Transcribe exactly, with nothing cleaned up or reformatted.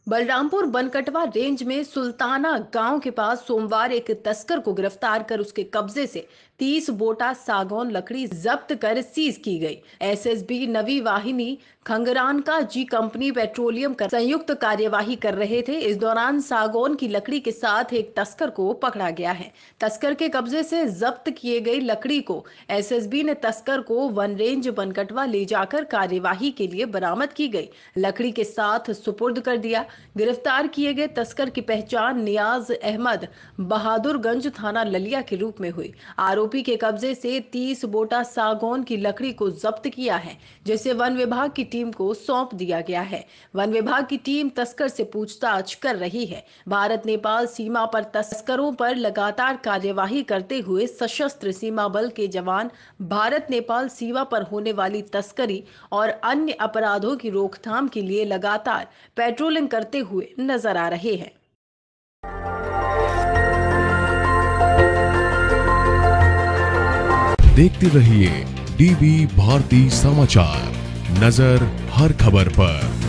Balrampur Bankatwa range में सुल्ताना गांव के पास सोमवार एक तस्कर को गिरफ्तार कर उसके कब्जे से तीस बोटा सागौन लकड़ी जब्त कर सीज की गई। एसएसबी नवी वाहिनी खंगरान का जी कंपनी पेट्रोलियम का संयुक्त कार्यवाही कर रहे थे। इस दौरान सागौन की लकड़ी के साथ एक तस्कर को पकड़ा गया है। तस्कर के कब्जे से जब्त किए गई लकड़ी को एसएसबी ने तस्कर को वन रेंज बनकटवा ले जाकर कार्यवाही के लिए बरामद की गई लकड़ी के साथ सुपुर्द कर दिया। गिरफ्तार किए गए तस्कर की पहचान नियाज अहमद बहादुरगंज थाना ललिया के रूप में हुई। आरोपी के कब्जे से तीस बोटा सागौन की लकड़ी को जब्त किया है, जिसे वन विभाग की टीम को सौंप दिया गया है। वन विभाग की टीम तस्कर से पूछताछ कर रही है। भारत नेपाल सीमा पर तस्करों पर लगातार कार्यवाही करते हुए सशस्त्र सीमा बल के जवान भारत नेपाल सीमा पर होने वाली तस्करी और अन्य अपराधों की रोकथाम के लिए लगातार पेट्रोलिंग करते हुए नजर आ रहे हैं। देखते रहिए डीवी भारती समाचार, नजर हर खबर पर।